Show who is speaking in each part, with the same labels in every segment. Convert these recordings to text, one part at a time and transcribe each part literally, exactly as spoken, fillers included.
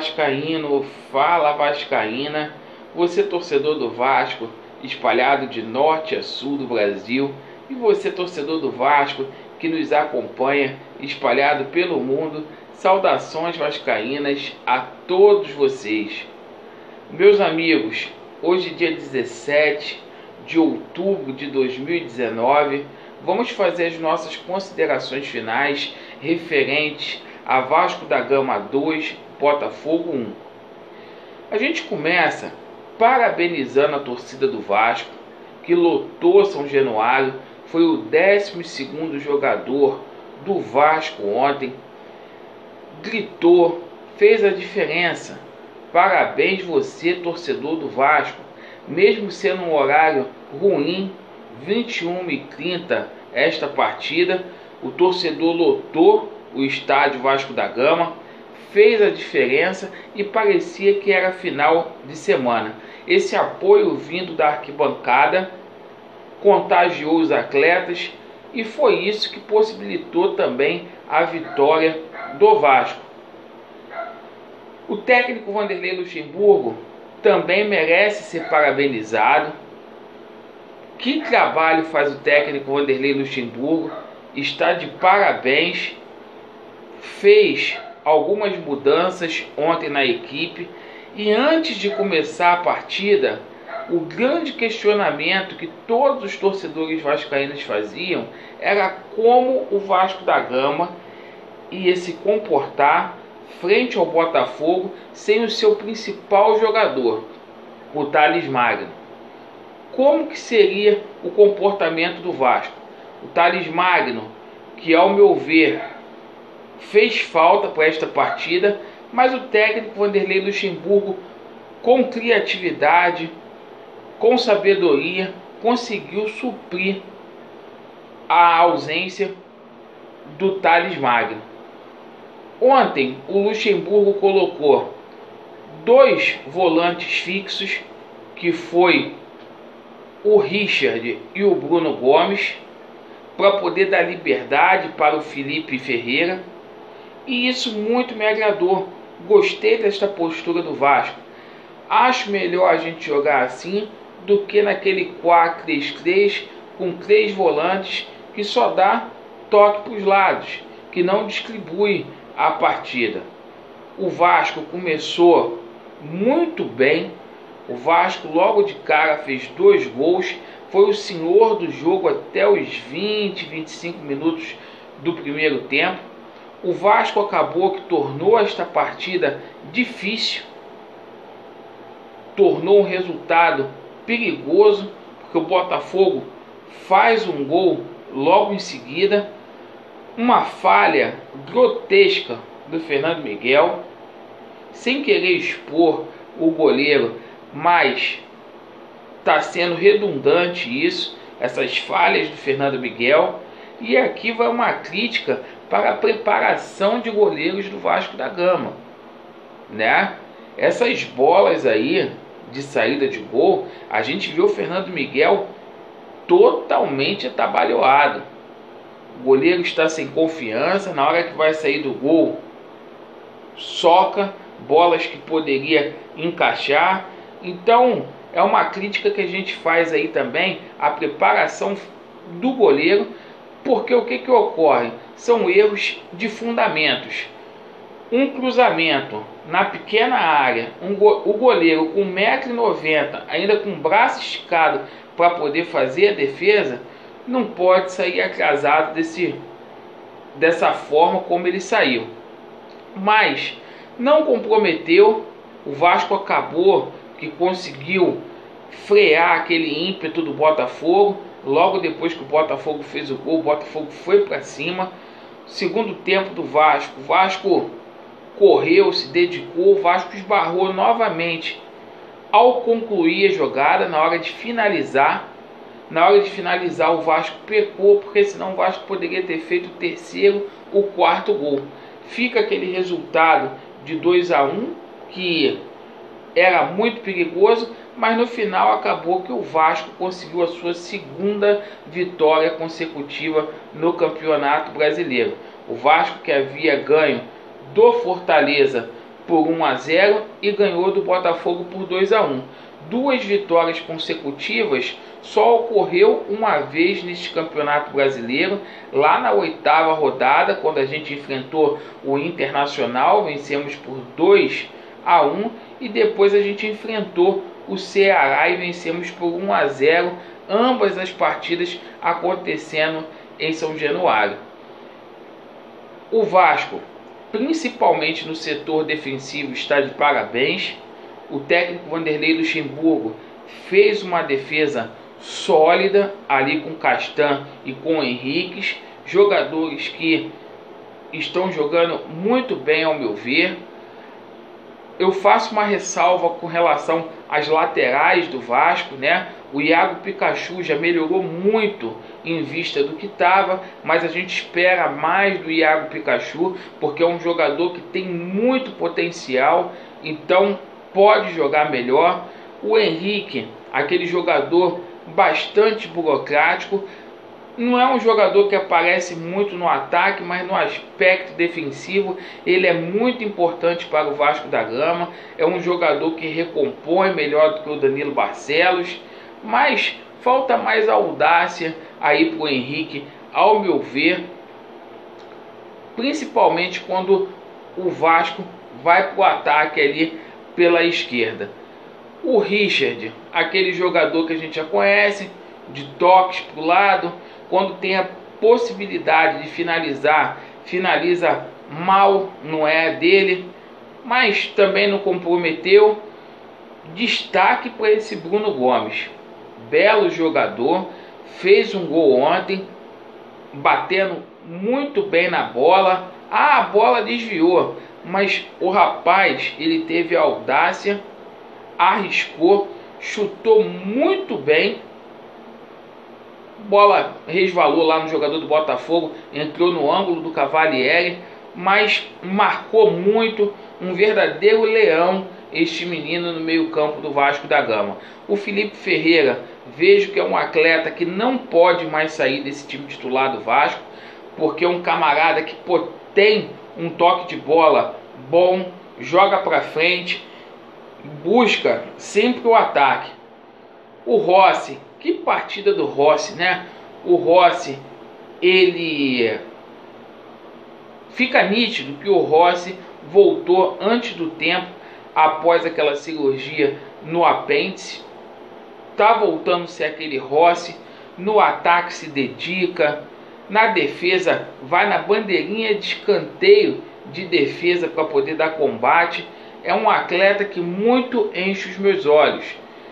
Speaker 1: vascaíno, fala vascaína, você torcedor do Vasco, espalhado de norte a sul do Brasil, e você torcedor do Vasco que nos acompanha, espalhado pelo mundo, saudações vascaínas a todos vocês. Meus amigos, hoje dia dezessete de outubro de dois mil e dezenove, vamos fazer as nossas considerações finais referentes a Vasco da Gama dois, Botafogo um. A gente começa parabenizando a torcida do Vasco, que lotou São Januário, foi o décimo segundo jogador do Vasco ontem, gritou, fez a diferença. Parabéns você, torcedor do Vasco, mesmo sendo um horário ruim, vinte e uma e trinta esta partida, o torcedor lotou o estádio Vasco da Gama, fez a diferença e parecia que era final de semana. Esse apoio vindo da arquibancada contagiou os atletas e foi isso que possibilitou também a vitória do Vasco. O técnico Vanderlei Luxemburgo também merece ser parabenizado. Que trabalho faz o técnico Vanderlei Luxemburgo? Está de parabéns. Fez algumas mudanças ontem na equipe e antes de começar a partida, o grande questionamento que todos os torcedores vascaínos faziam era como o Vasco da Gama ia se comportar frente ao Botafogo sem o seu principal jogador, o Thales Magno. Como que seria o comportamento do Vasco? O Thales Magno, que ao meu ver fez falta para esta partida, mas o técnico Vanderlei Luxemburgo, com criatividade, com sabedoria, conseguiu suprir a ausência do Thales Magno. Ontem o Luxemburgo colocou dois volantes fixos, que foi o Richard e o Bruno Gomes, para poder dar liberdade para o Felipe Ferreira, e isso muito me agradou. Gostei desta postura do Vasco. Acho melhor a gente jogar assim do que naquele quatro três três com três volantes que só dá toque para os lados, que não distribui a partida. O Vasco começou muito bem. O Vasco logo de cara fez dois gols, foi o senhor do jogo até os vinte, vinte e cinco minutos do primeiro tempo. O Vasco acabou que tornou esta partida difícil, tornou um resultado perigoso, porque o Botafogo faz um gol logo em seguida, uma falha grotesca do Fernando Miguel, sem querer expor o goleiro, mas está sendo redundante isso, essas falhas do Fernando Miguel. E aqui vai uma crítica para a preparação de goleiros do Vasco da Gama, né? Essas bolas aí de saída de gol, a gente viu o Fernando Miguel totalmente atabalhoado. O goleiro está sem confiança, na hora que vai sair do gol, soca bolas que poderia encaixar. Então é uma crítica que a gente faz aí também à preparação do goleiro, porque o que que ocorre? São erros de fundamentos. Um cruzamento na pequena área, um go o goleiro com um metro e noventa, ainda com o braço esticado para poder fazer a defesa, não pode sair atrasado desse, dessa forma como ele saiu. Mas não comprometeu. O Vasco acabou que conseguiu frear aquele ímpeto do Botafogo. Logo depois que o Botafogo fez o gol, o Botafogo foi para cima. Segundo tempo do Vasco, o Vasco correu, se dedicou, o Vasco esbarrou novamente ao concluir a jogada. Na hora de finalizar, na hora de finalizar o Vasco pecou, porque senão o Vasco poderia ter feito o terceiro, o quarto gol. Fica aquele resultado de dois a um, que era muito perigoso, mas no final acabou que o Vasco conseguiu a sua segunda vitória consecutiva no Campeonato Brasileiro. O Vasco, que havia ganho do Fortaleza por um a zero e ganhou do Botafogo por dois a um. Duas vitórias consecutivas só ocorreu uma vez neste Campeonato Brasileiro, lá na oitava rodada, quando a gente enfrentou o Internacional, vencemos por dois a um, e depois a gente enfrentou o Ceará e vencemos por um a zero, ambas as partidas acontecendo em São Januário. O Vasco, principalmente no setor defensivo, está de parabéns. O técnico Vanderlei Luxemburgo fez uma defesa sólida ali com Castan e com Henriques, jogadores que estão jogando muito bem ao meu ver. Eu faço uma ressalva com relação às laterais do Vasco, né? O Iago Pikachu já melhorou muito em vista do que estava, mas a gente espera mais do Iago Pikachu, porque é um jogador que tem muito potencial, então pode jogar melhor. O Henrique, aquele jogador bastante burocrático, não é um jogador que aparece muito no ataque, mas no aspecto defensivo ele é muito importante para o Vasco da Gama. É um jogador que recompõe melhor do que o Danilo Barcelos, mas falta mais audácia aí para o Henrique, ao meu ver, principalmente quando o Vasco vai para o ataque ali pela esquerda. O Richard, aquele jogador que a gente já conhece, de toques para o lado, quando tem a possibilidade de finalizar, finaliza mal, não é dele, mas também não comprometeu. Destaque para esse Bruno Gomes, belo jogador, fez um gol ontem, batendo muito bem na bola. Ah, a bola desviou, mas o rapaz, ele teve a audácia, arriscou, chutou muito bem. Bola resvalou lá no jogador do Botafogo, entrou no ângulo do Cavalieri, mas marcou muito. Um verdadeiro leão este menino no meio campo do Vasco da Gama. O Felipe Ferreira, vejo que é um atleta que não pode mais sair desse time titular do Vasco, porque é um camarada que pô, tem um toque de bola bom, joga para frente, busca sempre o ataque. O Rossi, que partida do Rossi, né? O Rossi, ele fica nítido que o Rossi voltou antes do tempo, após aquela cirurgia no apêndice. Tá voltando a ser aquele Rossi. No ataque se dedica, na defesa vai na bandeirinha de escanteio de defesa para poder dar combate. É um atleta que muito enche os meus olhos.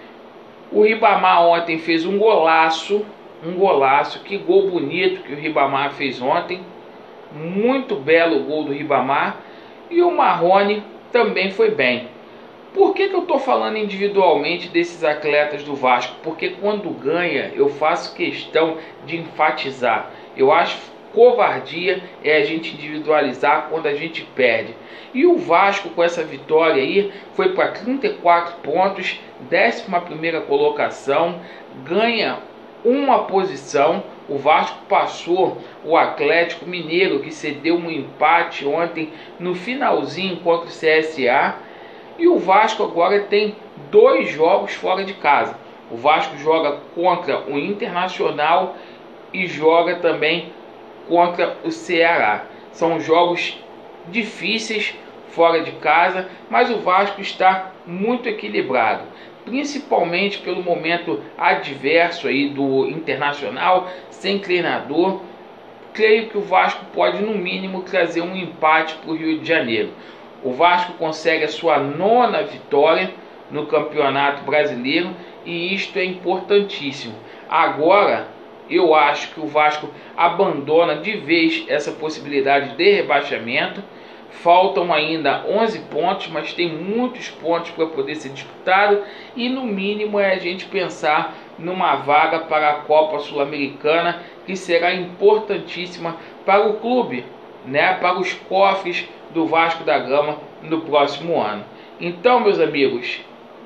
Speaker 1: O Ribamar ontem fez um golaço, um golaço, que gol bonito que o Ribamar fez ontem, muito belo o gol do Ribamar. E o Marrone também foi bem. Por que que eu estou falando individualmente desses atletas do Vasco? Porque quando ganha eu faço questão de enfatizar. Eu acho covardia é a gente individualizar quando a gente perde. E o Vasco, com essa vitória aí, foi para trinta e quatro pontos, décima primeira colocação, ganha uma posição. O Vasco passou o Atlético Mineiro, que cedeu um empate ontem no finalzinho contra o C S A. E o Vasco agora tem dois jogos fora de casa. O Vasco joga contra o Internacional e joga também contra o Ceará. São jogos difíceis fora de casa, mas o Vasco está muito equilibrado, principalmente pelo momento adverso aí do Internacional, sem treinador. Creio que o Vasco pode no mínimo trazer um empate para o Rio de Janeiro. O Vasco consegue a sua nona vitória no Campeonato Brasileiro e isto é importantíssimo. Agora eu acho que o Vasco abandona de vez essa possibilidade de rebaixamento. Faltam ainda onze pontos, mas tem muitos pontos para poder ser disputado, e no mínimo é a gente pensar numa vaga para a Copa Sul-Americana, que será importantíssima para o clube, né, para os cofres do Vasco da Gama no próximo ano. Então, meus amigos,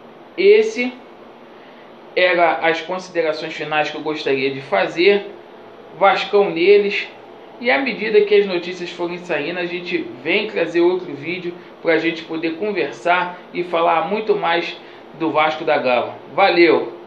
Speaker 1: esse era as considerações finais que eu gostaria de fazer. Vascão neles, E à medida que as notícias forem saindo, a gente vem trazer outro vídeo para a gente poder conversar e falar muito mais do Vasco da Gama. Valeu!